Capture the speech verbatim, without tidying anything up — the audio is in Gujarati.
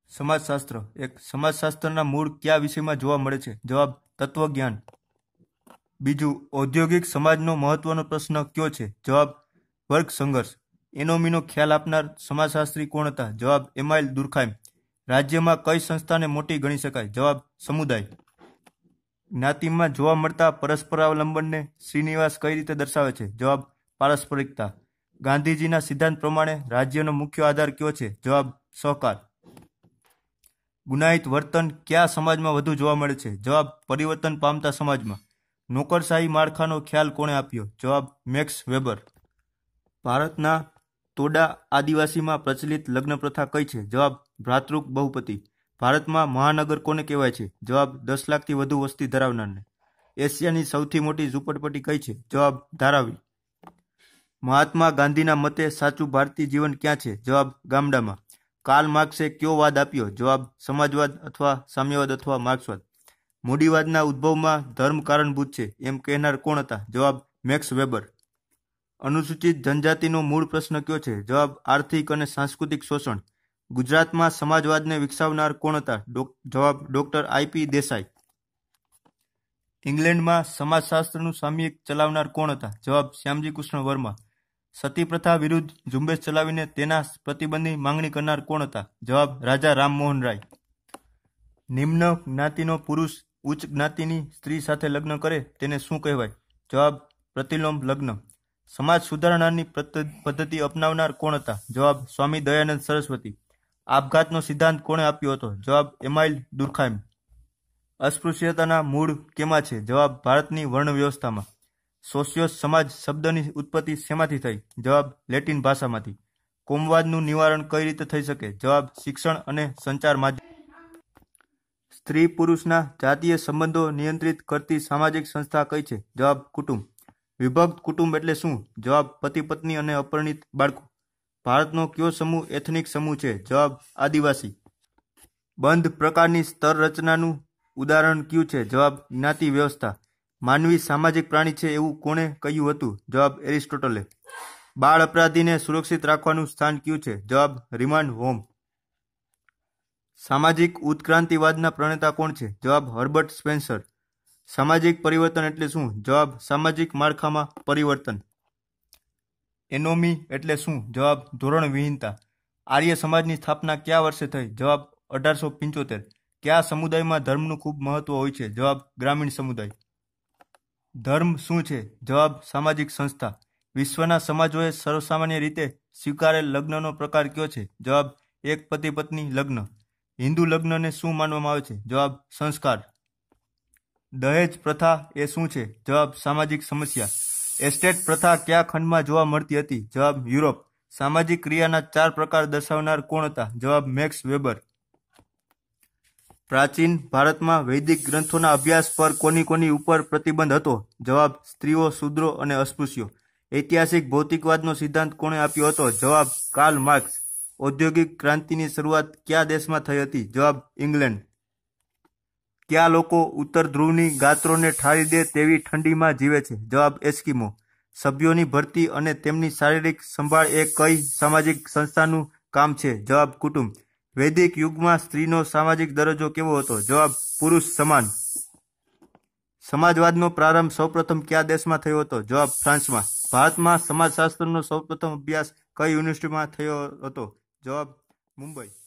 સમાજશાસ્ત્ર એક સમાજશાસ્ત્રના મૂળ કયા વિષયમાં જોવા મળે છે? જવાબ તત્વજ્ઞાન. બીજું, ઔદ્યોગિક સમાજનો મહત્વનો પ્રશ્ન કયો છે? જવાબ વર્ગ સંઘર્ષ. એનોમીનો ખ્યાલ આપનાર સમાજશાસ્ત્રી કોણ હતા? જવાબ એમાઇલ દુર્ખાઇમ. રાજ્યમાં કઈ સંસ્થાને મોટી ગણી શકાય? જવાબ સમુદાય. જ્ઞાતિમાં જોવા મળતા પરસ્પરાવલંબનને શ્રીનિવાસ કઈ રીતે દર્શાવે છે? જવાબ પારસ્પરિકતા. ગાંધીજીના સિદ્ધાંત પ્રમાણે રાજ્યનો મુખ્ય આધાર કયો છે? જવાબ સહકાર. ગુનાહિત વર્તન કયા સમાજમાં વધુ જોવા મળે છે? જવાબ પરિવર્તન પામતા સમાજમાં. નોકરશાહી માળખાનો ખ્યાલ કોણે આપ્યો? જવાબ મેક્સ વેબર. ભારતના તોડા આદિવાસીમાં પ્રચલિત લગ્ન પ્રથા કઈ છે? જવાબ ભ્રાતૃક બહુપતિ. ભારતમાં મહાનગર કોને કહેવાય છે? જવાબ દસ લાખથી વધુ વસ્તી ધરાવનારને. એશિયાની સૌથી મોટી ઝૂંપડપટ્ટી કઈ છે? જવાબ ધારાવી. મહાત્મા ગાંધીના મતે સાચું ભારતીય જીવન ક્યાં છે? જવાબ ગામડામાં. કાર્લ માર્ક્સે કયો વાદ આપ્યો? જવાબ સમાજવાદ અથવા સામ્યવાદ અથવા માર્ક્સવાદ. મૂડીવાદના ઉદ્ભવમાં ધર્મ કારણભૂત છે એમ કહેનાર કોણ હતા? જવાબ મેક્સ વેબર. અનુસૂચિત જનજાતિનો મૂળ પ્રશ્ન કયો છે? જવાબ આર્થિક અને સાંસ્કૃતિક શોષણ. ગુજરાતમાં સમાજવાદને વિકસાવનાર કોણ હતા? જવાબ ડોક્ટર આઈપી દેસાઈ. ઇંગ્લેન્ડમાં સમાજશાસ્ત્રનું સામયિક ચલાવનાર કોણ હતા? જવાબ શ્યામજી કૃષ્ણ વર્મા. સતી પ્રથા વિરુદ્ધ ઝુંબેશ ચલાવીને તેના પ્રતિબંધની માંગણી કરનાર કોણ હતા? જવાબ રાજા રામમોહન રાય. નિમ્ન જ્ઞાતિનો પુરુષ ઉચ્ચ જ્ઞાતિની સ્ત્રી સાથે લગ્ન કરે તેને શું કહેવાય? જવાબ પ્રતિલોમ લગ્ન. સમાજ સુધારણાની પદ્ધતિ અપનાવનાર કોણ હતા? જવાબ સ્વામી દયાનંદ સરસ્વતી. આપઘાતનો સિદ્ધાંત કોણે આપ્યો હતો? જવાબ એમાઇલ દુર્ખાઇમ. અસ્પૃશ્યતાના મૂળ કેમાં છે? જવાબ ભારતની વર્ણ વ્યવસ્થામાં. સોશિયોસ સમાજ શબ્દની ઉત્પત્તિ શેમાંથી થઈ? જવાબ લેટિન ભાષામાંથી. કોમવાદનું નિવારણ કઈ રીતે થઈ શકે? જવાબ શિક્ષણ અને સંચાર માધ્યમ. સ્ત્રી પુરુષના જાતીય સંબંધો નિયંત્રિત કરતી સામાજિક સંસ્થા કઈ છે? જવાબ કુટુંબ. વિભક્ત કુટુંબ એટલે શું? જવાબ પતિ પત્ની અને અપરિણિત બાળકો. ભારતનો કયો સમૂહ એથનિક સમૂહ છે? જવાબ આદિવાસી. બંધ પ્રકારની સ્તર રચનાનું ઉદાહરણ કયું છે? જવાબ જ્ઞાતિ વ્યવસ્થા. માનવી સામાજિક પ્રાણી છે એવું કોણે કહ્યું હતું? જવાબ એરિસ્ટોટલે. બાળ અપરાધીને સુરક્ષિત રાખવાનું સ્થાન કયું છે? જવાબ રિમાન્ડ હોમ. સામાજિક ઉત્ક્રાંતિવાદના પ્રણેતા કોણ છે? જવાબ હર્બર્ટ સ્પેન્સર. સામાજિક પરિવર્તન એટલે શું? જવાબ સામાજિક માળખામાં પરિવર્તન. એનોમી એટલે શું? જવાબ ધોરણવિહીનતા. આર્ય સમાજની સ્થાપના કયા વર્ષે થઈ? જવાબ અઢારસો પંચોતેર. કયા સમુદાયમાં ધર્મનું ખૂબ મહત્વ હોય છે? જવાબ ગ્રામીણ સમુદાય. ધર્મ શું છે? જવાબ સામાજિક સંસ્થા. વિશ્વના સમાજોએ સર્વસામાન્ય રીતે સ્વીકારેલ લગ્નનો પ્રકાર કયો છે? જવાબ એક પતિ પત્ની લગ્ન. હિન્દુ લગ્નને શું માનવામાં આવે છે? જવાબ સંસ્કાર. દહેજ પ્રથા એ શું છે? જવાબ સામાજિક સમસ્યા. એસ્ટેટ પ્રથા કયા ખંડમાં જોવા મળતી હતી? જવાબ યુરોપ. સામાજિક ક્રિયાના ચાર પ્રકાર દર્શાવનાર કોણ હતા? જવાબ મેક્સ વેબર. પ્રાચીન ભારતમાં વૈદિક ગ્રંથોના અભ્યાસ પર કોની કોની ઉપર પ્રતિબંધ હતો? જવાબ સ્ત્રીઓ, શૂદ્રો અને અસ્પૃશ્યો. ઐતિહાસિક ભૌતિકવાદનો સિદ્ધાંત કોણે આપ્યો હતો? જવાબ કાર્લ માર્ક્સ. ઔદ્યોગિક ક્રાંતિની શરૂઆત કયા દેશમાં થઈ હતી? જવાબ ઇંગ્લેન્ડ. કયા લોકો ઉત્તર ધ્રુવની ગાત્રોને ઠારી દે તેવી ઠંડીમાં જીવે છે? જવાબ એસ્કિમો. સભ્યોની ભરતી અને તેમની શારીરિક સંભાળ એ કઈ સામાજિક સંસ્થાનું કામ છે? જવાબ કુટુંબ. વૈદિક યુગમાં સ્ત્રીનો સામાજિક દરજ્જો કેવો હતો? જવાબ પુરુષ સમાન. સમાજવાદનો પ્રારંભ સૌપ્રથમ કયા દેશમાં થયો હતો? જવાબ ફ્રાન્સમાં. ભારતમાં સમાજશાસ્ત્રનો સૌપ્રથમ અભ્યાસ કઈ યુનિવર્સિટીમાં થયો હતો? જવાબ મુંબઈ.